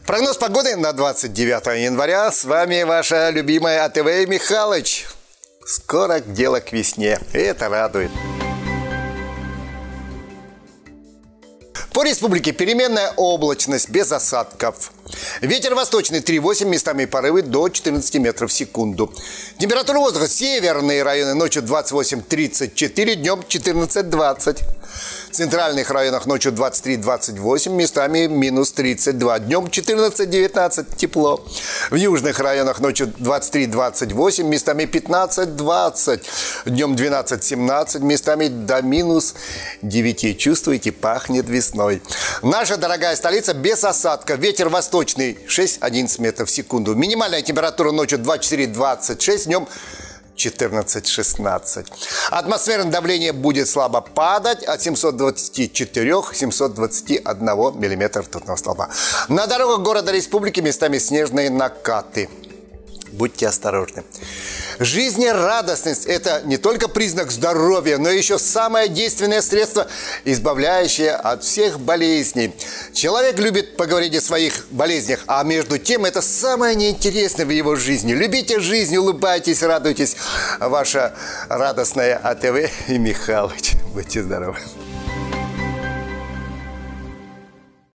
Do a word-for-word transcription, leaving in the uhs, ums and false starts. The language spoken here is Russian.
Прогноз погоды на двадцать девятое января. С вами ваша любимая АТВ Михалыч. Скоро дело к весне. Это радует. По республике переменная облачность без осадков. Ветер восточный три-восемь, местами порывы до четырнадцати метров в секунду. Температура воздуха: северные районы ночью двадцать восемь — тридцать четыре, днем четырнадцать — двадцать. В центральных районах ночью двадцать три — двадцать восемь, местами минус тридцать два, днем четырнадцать — девятнадцать, тепло. В южных районах ночью двадцать три — двадцать восемь, местами пятнадцать — двадцать, днем двенадцать — семнадцать, местами до минус девяти. Чувствуете, пахнет весной. Наша дорогая столица без осадка. Ветер восточный шесть — одиннадцать метров в секунду. Минимальная температура ночью двадцать четыре — двадцать шесть, днем четырнадцать — шестнадцать. Атмосферное давление будет слабо падать от семисот двадцати четырёх — семисот двадцати одного миллиметра ртутного столба. На дорогах города республики местами снежные накаты. Будьте осторожны. Жизнерадостность – это не только признак здоровья, но еще самое действенное средство, избавляющее от всех болезней. Человек любит поговорить о своих болезнях, а между тем это самое неинтересное в его жизни. Любите жизнь, улыбайтесь, радуйтесь. Ваша радостная АТВ и Михалыч. Будьте здоровы.